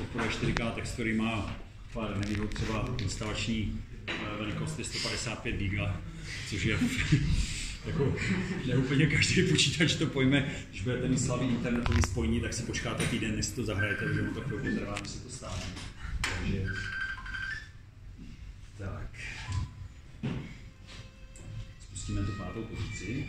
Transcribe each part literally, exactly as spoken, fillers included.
software čtyři ká textury má pár nevýhod, třeba instalační velikost je sto padesát pět giga, což je jako neúplně každý počítač to pojme. Když budete mít slabý internetový spojení, tak si počkáte týden, než si to zahrajete, protože mu to chvilku trvá, než se to stáhne. Takže tak. Spustíme tu pátou pozici.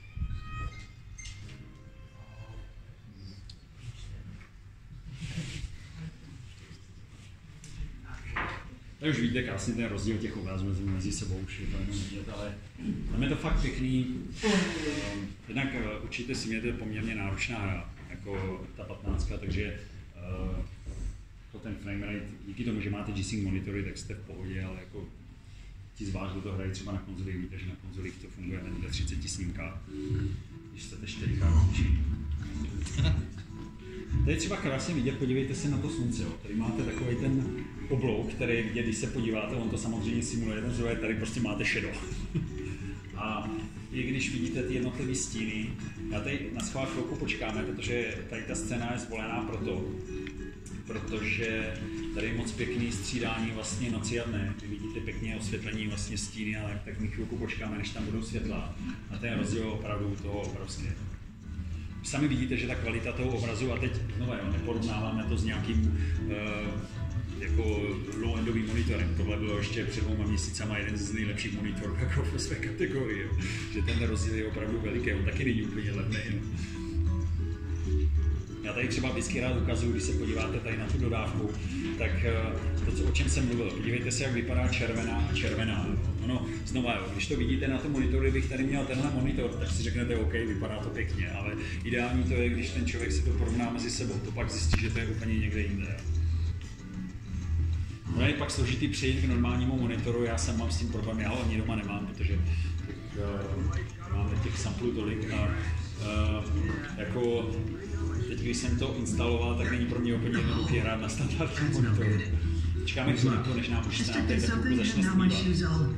Tak už víte krásně ten rozdíl těch obrazů mezi sebou, už je to jenom vidět, ale tam je to fakt pěkný. Jednak určitě si mě to je poměrně náročná hra, jako ta patnáctka, takže uh, ten framerate, díky tomu, že máte G-Sync monitory, tak jste v pohodě, ale jako ti z vás, kdo to hrají třeba na konzolích, víte, že na konzolích to funguje ve třiceti snímkách, když chcete čtyři ká zvýšit. Tady je třeba krásně vidět, podívejte se na to slunce, jo. Tady máte takový ten oblouk, který vidět, když se podíváte, on to samozřejmě simuluje ten zdroj, tady prostě máte šedo. A i když vidíte ty jednotlivé stíny, já tady na schvál chvilku počkáme, protože tady ta scéna je zvolená proto, protože tady je moc pěkný střídání vlastně noci a dne. Vy vidíte pěkně osvětlení vlastně stíny, ale tak my chvilku počkáme, než tam budou světla. A ten rozdíl je opravdu toho obrovský. Sami vidíte, že ta kvalita toho obrazu, a teď znovu neporovnáváme to s nějakým uh, jako low-endovým monitorem. Tohle bylo ještě před dvěma měsícama jeden z nejlepších monitorů jako v své kategorii. Jo. Že ten rozdíl je opravdu veliký, on taky není úplně levný. No. Já tady třeba vždycky rád ukazuju, když se podíváte tady na tu dodávku, tak to, co, o čem jsem mluvil, podívejte se, jak vypadá červená a červená. Ono, znovu, jo, když to vidíte na tom monitoru, kdybych tady měl tenhle monitor, tak si řeknete, OK, vypadá to pěkně, ale ideální to je, když ten člověk si to porovná mezi sebou, to pak zjistí, že to je úplně někde jinde. No je pak složitý přejít k normálnímu monitoru, já jsem mám s tím problém, já ho ani doma nemám, protože uh, máme těch samplů tolik a uh, jako teď, když jsem to instaloval, tak není pro mě úplně jednoduchý hrát na standardním monitoru. Čekáme chvíli, než nám už tam teď začne zpívat.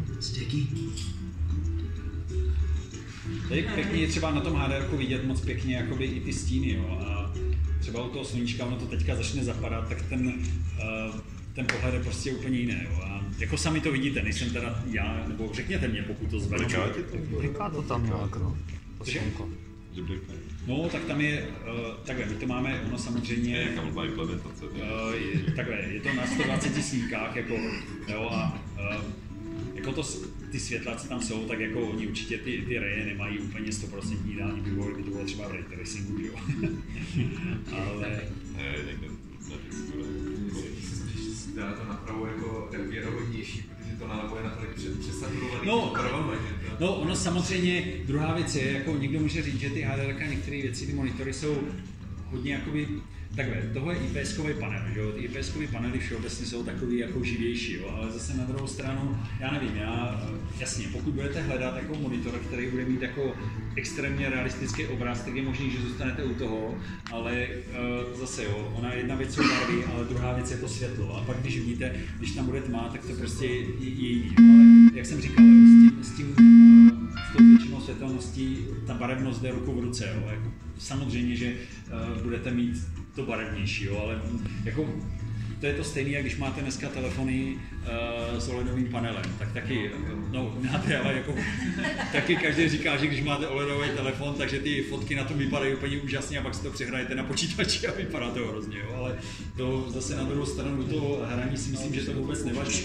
Tady pěkně je třeba na tom há dé erku vidět moc pěkně jakoby i ty stíny, jo. A třeba u toho sluníčka, ono to teďka začne zapadat, tak ten, uh, ten pohled je prostě úplně jiný, jo. A jako sami to vidíte, nejsem teda já, nebo řekněte mě, pokud to zvedne. Říká to tam nějak, no. To slunko. No, tak tam je, uh, takhle, my to máme, ono samozřejmě, je jaká blbá implementace. Uh, je, takhle, je to na sto dvaceti snímkách, jako, jo, a uh, jako to, ty světla, co tam jsou, tak jako oni určitě ty, ty reje nemají úplně sto procent ideální vývoj, by to bylo třeba v ray tracingu, jo. Ale... Ne, někde na texture. Dá to napravo jako věrohodnější, protože to nálevo je natolik přesaturovaný. No, no, ono samozřejmě, druhá věc je, jako někdo může říct, že ty há dé erka, některé věci, ty monitory jsou hodně jakoby, takhle, tohle je IPSkový panel, že jo, ty IPSkový panely všeobecně jsou takový jako živější, jo, ale zase na druhou stranu, já nevím, já, jasně, pokud budete hledat jako monitor, který bude mít jako extrémně realistický obraz, tak je možný, že zůstanete u toho, ale uh, zase jo, ona jedna věc jsou barvy, ale druhá věc je to světlo a pak když vidíte, když tam bude tma, tak to prostě je, je jiný, jo, ale jak jsem říkal, jo, s tím, s tím uh, s tou většinou světelností ta barevnost jde ruku v ruce, jo, jako, samozřejmě, že uh, budete mít to barevnější, jo, ale jako to je to stejné, jak když máte dneska telefony uh, s OLEDovým panelem, tak taky, no máte, ale jako taky každý říká, že když máte OLEDový telefon, takže ty fotky na tom vypadají úplně úžasně a pak si to přehrajete na počítači a vypadá to hrozně, jo, ale to zase na druhou stranu toho hraní si myslím, že to vůbec nevadí.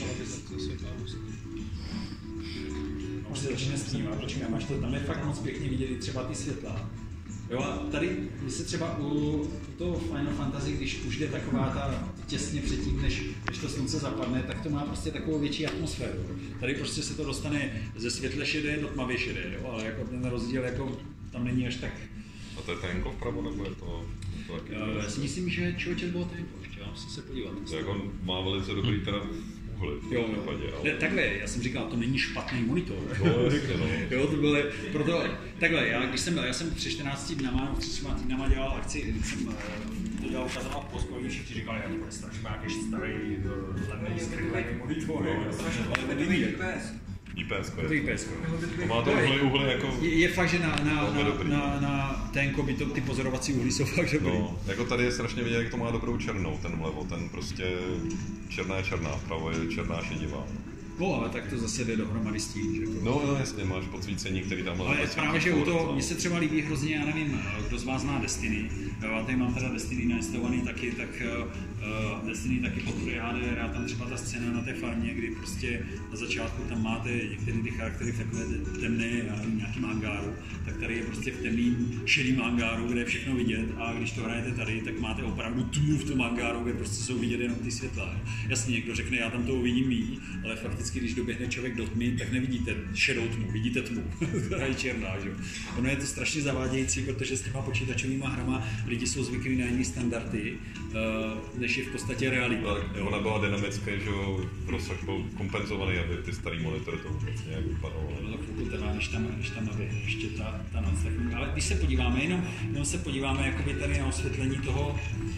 Už se začne snímat, počkám, až to tam je fakt moc pěkně vidět třeba ty světla. Jo, a tady se třeba u toho Final Fantasy, když už jde taková ta těsně předtím, než, než to slunce zapadne, tak to má prostě takovou větší atmosféru. Tady prostě se to dostane ze světle šedé do tmavě šedé, jo, ale jako ten rozdíl jako tam není až tak... A to je tenko vpravo, nebo je to... to taky uh, já si myslím, že člověče bylo tenko, ještě, já musím se podívat. To jako má velice dobrý teda uhled v jo, případě, ale... Ne, takhle, já jsem říkal, to není špatný monitor. No, jasně, no. Jo, to bylo, proto, takhle, já, když jsem, já jsem před čtrnácti dnama, před třema týdnama dělal akci, jsem to dělal ukazovat v Polsku, oni všichni říkali, já to bude strašně nějaký starý, levný, skrytlý monitor, jo, ale to není. IPS. To je IPS. To má to uhly, uhly jako... Je, je fakt, že na, na, na, na, na ténko by to, ty pozorovací uhly jsou fakt dobrý. No, jako tady je strašně vidět, jak to má dobrou černou, ten vlevo, ten prostě černá je černá, vpravo je černá šedivá. No, ale tak to zase jde dohromady s tím, že jako... No, no jasně, máš podsvícení, který tam... Ale právě, že u toho, mně se třeba líbí hrozně, já nevím, kdo z vás zná Destiny, já tady mám teda Destiny nainstalovaný taky, tak uh, Destiny taky podporuje H D R a tam třeba ta scéna na té farmě, kdy prostě na začátku tam máte některé ty charaktery v takové temné, já nevím, nějakým hangáru, tak tady je prostě v temným, šedým hangáru, kde je všechno vidět a když to hrajete tady, tak máte opravdu tmu v tom hangáru, kde prostě jsou vidět jenom ty světla. Jasně, někdo řekne, já tam toho vidím míň, ale fakticky, když doběhne člověk do tmy, tak nevidíte šedou tmu, vidíte tmu, která je černá, že? Ono je to strašně zavádějící, protože s těma počítačovýma hrama lidi jsou zvyklí na jiné standardy, uh, než je v podstatě realita. Ona byla dynamická, že rozsah byl kompenzovaný, aby ty starý monitory to vůbec nějak vypadalo. No, pokud teda, když tam, když tam naběhne ještě ta, ta noc, tak, ale když se podíváme, jenom, jenom se podíváme jakoby tady na osvětlení toho,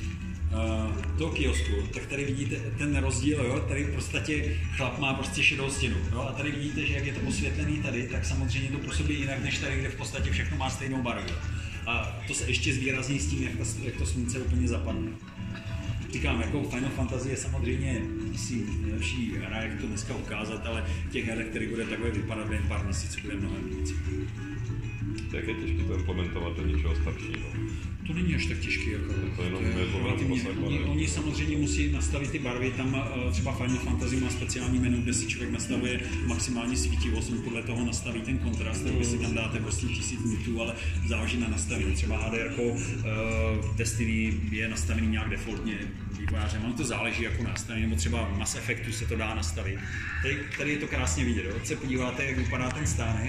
Uh, toho kiosku, tak tady vidíte ten rozdíl, jo? Tady v podstatě chlap má prostě šedou stěnu, jo? A tady vidíte, že jak je to osvětlený tady, tak samozřejmě to působí jinak než tady, kde v podstatě všechno má stejnou barvu. A to se ještě zvýrazní s tím, jak, ta, jak to slunce úplně zapadne. Říkám, jako Final Fantasy je samozřejmě asi nejlepší hra, jak to dneska ukázat, ale těch her, který bude takhle vypadat jen pár měsíců, bude mnohem víc. Jak je těžké to implementovat do něčeho staršího? To není až tak těžké. Jako, to jenom to je relativně, oni, oni samozřejmě musí nastavit ty barvy, tam třeba Final Fantasy má speciální menu, kde si člověk nastavuje maximální svítivost, podle toho nastaví ten kontrast, takže si tam dáte prostě tisíc nitů, ale záleží na nastavení. Třeba H D R uh, Destiny je nastavený nějak defaultně vývojářem, ale to záleží jako nastavení, nebo třeba Mass Effectu se to dá nastavit. Tady, tady je to krásně vidět, jo? Se podíváte, jak vypadá ten stánek.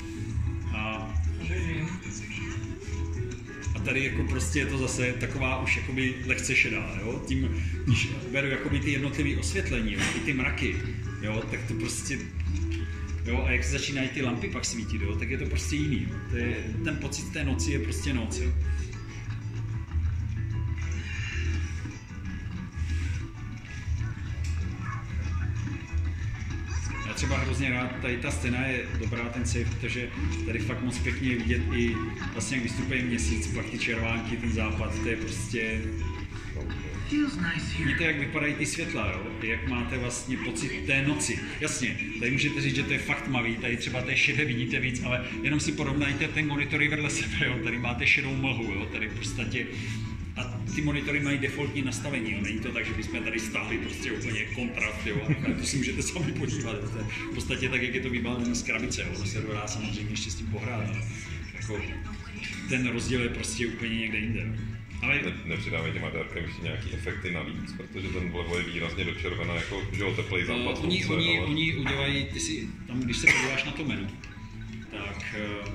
A A tady jako prostě je to zase taková už jakoby lehce šedá, jo? Tím, když beru jakoby ty jednotlivé osvětlení, jo? I ty mraky, jo? Tak to prostě, jo? A jak se začínají ty lampy pak svítit, jo? Tak je to prostě jiný, jo? To je, ten pocit té noci je prostě noc, jo? Třeba hrozně rád, tady ta scéna je dobrá, ten save, protože tady fakt moc pěkně je vidět i vlastně jak vystupuje měsíc, pak ty červánky, ten západ, to je prostě... Vidíte, jak vypadají ty světla, jo? Jak máte vlastně pocit té noci. Jasně, tady můžete říct, že to je fakt tmavý, tady třeba té šedé vidíte víc, ale jenom si porovnajte ten monitory vedle sebe, jo? Tady máte šedou mlhu, jo? Tady v podstatě... A ty monitory mají defaultní nastavení, jo? Není to tak, že bychom tady stáhli prostě úplně kontrast, jo? A to si můžete sami podívat. To je v podstatě tak, jak je to vybavené z krabice, jo? To se dá samozřejmě ještě s tím pohrát, ale jako ten rozdíl je prostě úplně někde jinde. Jo? Ale... Ne, nepřidávají těma dárkem ještě nějaký efekty navíc, protože ten vlevo je výrazně do červena, jako že jo, teplej západ uh, oni, slunce, oni, ale... oni udělají, ty si, tam když se podíváš na to menu, tak uh,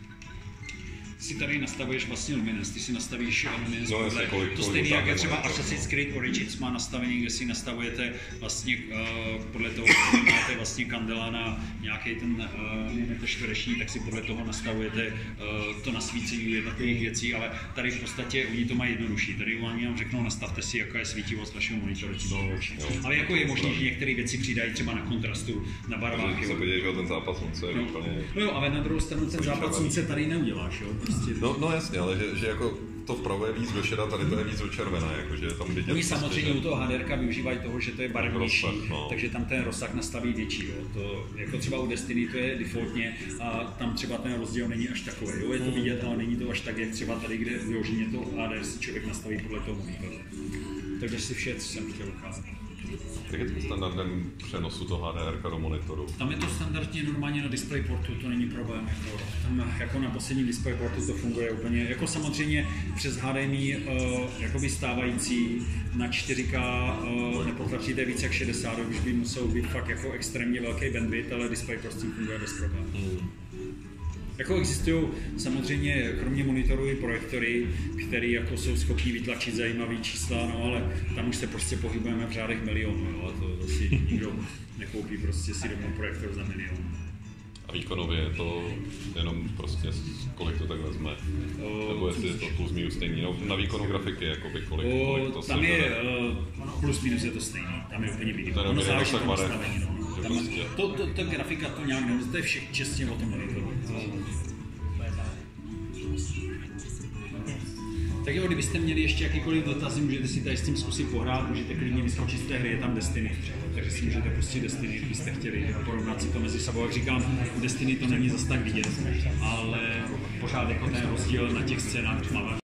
si tady nastavuješ vlastně luminance, ty si nastavíš luminance no, podle, kolik, to kolik stejné jak je třeba to, Assassin's Creed Origins má nastavení, kde si nastavujete vlastně uh, podle toho, když máte vlastně kandela na nějaký ten uh, metr čtvereční, tak si podle toho nastavujete uh, to nasvícení jednotlivých věcí, ale tady v podstatě oni to mají jednodušší, tady oni vám řeknou, nastavte si, jaká je svítivost vašeho monitoru. No, ale jako je možné, že některé věci přidají třeba na kontrastu, na barvách. Se podívej, že ten západ slunce je no, úplně... No jo, ale na druhou stranu ten západ slunce tady neuděláš, jo? Prostě... No, no jasně, ale že, že jako to vpravo je víc do šeda, tady to je víc do červená, jakože tam vidět... Oni samozřejmě u toho H D R využívají toho, že to je barevnější, rozsah, no. Takže tam ten rozsah nastaví větší, jo. To, jako třeba u Destiny to je defaultně a tam třeba ten rozdíl není až takový, jo. Je to vidět, ale není to až tak, jak třeba tady, kde vyloženě to H D R si člověk nastaví podle toho monitoru. Takže si vše, co jsem chtěl ukázat. Jak je to standardem přenosu toho H D R do monitoru? Tam je to standardně normálně na DisplayPortu, to není problém. Jako, tam jako na posledním DisplayPortu to funguje úplně, jako samozřejmě přes H D M I uh, jakoby stávající na čtyři ká uh, nepotlačíte víc jak šedesát, už by musel být fakt jako extrémně velký bandwidth, ale DisplayPort s tím funguje bez problémů. Hmm. Jako existují samozřejmě kromě monitorů i projektory, které jako jsou schopni vytlačit zajímavé čísla, no ale tam už se prostě pohybujeme v řádech milionů, jo, a to asi nikdo nekoupí prostě si domů projektor za milion. A výkonově je to jenom prostě kolik to tak vezme? O, nebo jestli je to plus minus stejný, no na výkonu grafiky, jakoby kolik, o, kolik to tam se je, žere? uh, plus minus je to stejný, tam je úplně video. To je Ono dobrý, záleží tak to barev. nastavení. No. Tam, prostě- to, to, to, grafika to nějak nevím, to je všech čestně o tom monitoru. Tak jo, kdybyste měli ještě jakýkoliv dotazy, můžete si tady s tím zkusit pohrát, můžete klidně vyskočit z té hry, je tam Destiny. Takže si můžete pustit Destiny, kdybyste chtěli porovnat si to mezi sebou. Jak říkám, u Destiny to není zas tak vidět, ale pořád jako ten rozdíl na těch scénách tmavé.